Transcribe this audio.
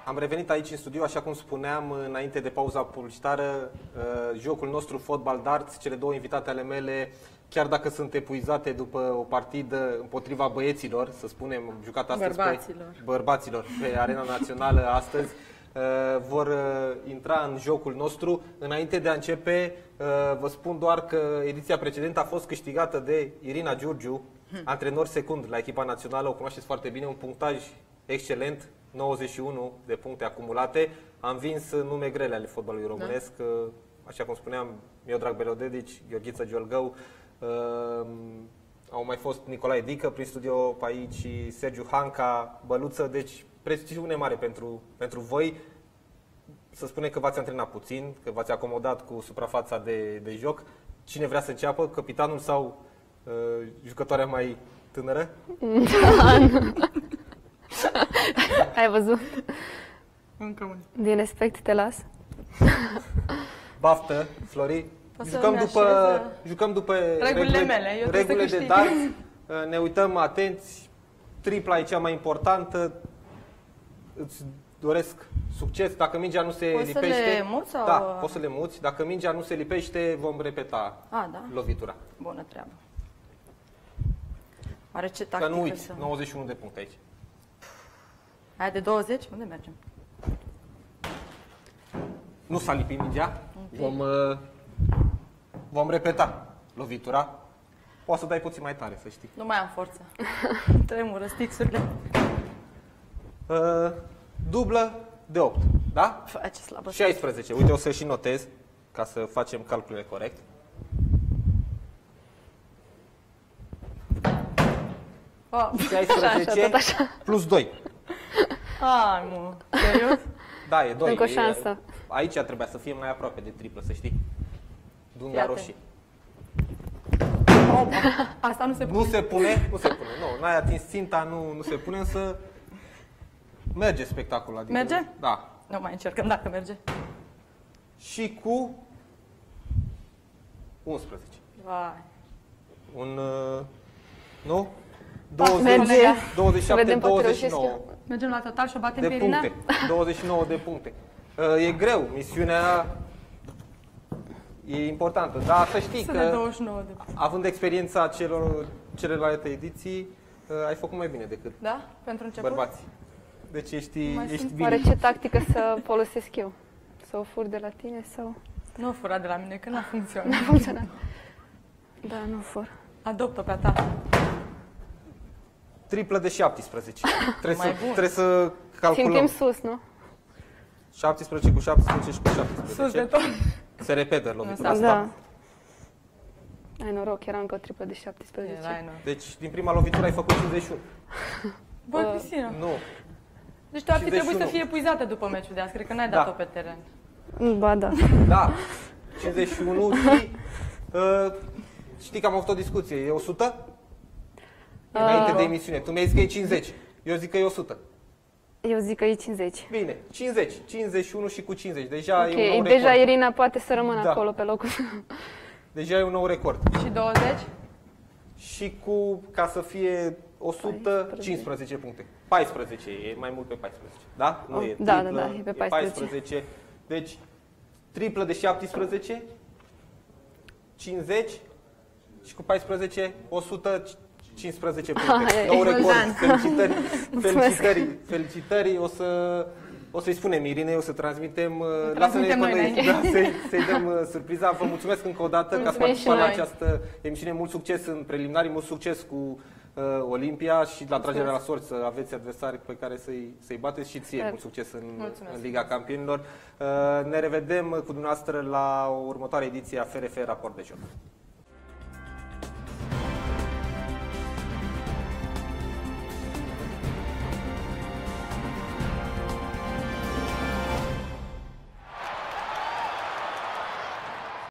Am revenit aici în studio, așa cum spuneam înainte de pauza publicitară, jocul nostru Fotbal Darts, cele două invitate ale mele, chiar dacă sunt epuizate după o partidă împotriva băieților, să spunem, jucat astăzi bărbaților pe Arena Națională astăzi, vor intra în jocul nostru. Înainte de a începe, vă spun doar că ediția precedentă a fost câștigată de Irina Giurgiu, antrenor secund la echipa națională, o cunoașteți foarte bine, un punctaj excelent, 91 de puncte acumulate. Am vins nume grele ale fotbalului românesc, așa cum spuneam, Miodrag Belodedici, Gheorghiță Giolgău, au mai fost Nicolae Dică prin studio pe aici și Sergiu Hanca, Băluță, deci presiune mare pentru voi. Să spunem că v-ați antrenat puțin, că v-ați acomodat cu suprafața de joc. Cine vrea să înceapă, capitanul sau jucătoarea mai tânără? Ai văzut? Încă unul. Din respect te las. Baftă, Flori. Jucăm după regulile de darts. Ne uităm atenți. Tripla e cea mai importantă. Îți doresc succes. Dacă mingea nu se lipește... Poți să le muți? Sau... Da, poți să le muți. Dacă mingea nu se lipește, vom repeta lovitura. Bună treabă. Are ce tactică? Că nu uiți, 91 de puncte aici. Aia de 20? Unde mergem? Nu s-a lipit mingea. Vom repeta lovitura. Poți să dai puțin mai tare, să știi. Nu mai am forță. Tremură stixurile. Dublă de 8, da? Ce slabă. 16. Uite, o să și notez ca să facem calculele corect. Oh. 16 așa. plus 2. Ai, mă. Serios? Da, e 2. Încă o șansă. Aici trebuia să fie mai aproape de triplă, să știi. Dunga roșie. Oh, asta nu se pune. Nu se pune. Nu, n-ai atins ținta, nu se pune, însă merge spectacolul. Adică, merge? Da. Nu mai încercăm dacă merge. Și cu 11. Vai. Nu? 20, 27, 29 mergem la total și o batem de pe Irina? puncte. 29 de puncte. E greu, misiunea e importantă, dar să știi că 29 de puncte. Având experiența celelalte ediții, ai făcut mai bine decât Pentru început? bărbații. Deci ești bine. Oare ce tactică să folosesc eu? Să o fur de la tine sau... Nu o fura de la mine, că n-a funcționat. N-a funcționat. Da, nu fur. Adoptă pe a ta. Triplă de 17. Trebuie să calculăm. Simțim sus, nu? 17 cu 17 și cu 17. Sus de tot. Se repetă lovitura asta. Da. Ai noroc, era încă o triplă de 17. Deci, din prima lovitură ai făcut 51. Bă, Cristina. Nu. Deci tu ar fi trebuit să fii epuizată după meciul de azi. Cred că n-ai dat-o pe teren. Ba da. Da. 51 și... știi că am avut o discuție. E 100? Înainte de emisiune. Tu mi-ai zis că e 50. Eu zic că e 100. Eu zic că e 50. Bine, 50. 51 și cu 50. Deja e un nou record. Deja Irina poate să rămână acolo pe locul. Deja e un nou record. Și 20? Și cu, ca să fie 115 puncte. 14, e mai mult pe 14. Da? Nu e triplă, da, e pe 14. Deci, triplă de 17, 50 și cu 14, 115 puncte. Nou record. Felicitări. O să-i spunem Irinei, o să transmitem. Lasă-ne să-i dăm surpriza. Vă mulțumesc încă o dată că ați participat la această emisiune. Mult succes în preliminari, mult succes cu Olimpia și la tragerea la sorți, să aveți adversari pe care să-i bateți și ție. Mult succes în Liga Campionilor. Ne revedem cu dumneavoastră la următoarea ediție a FRF Raport de Joc.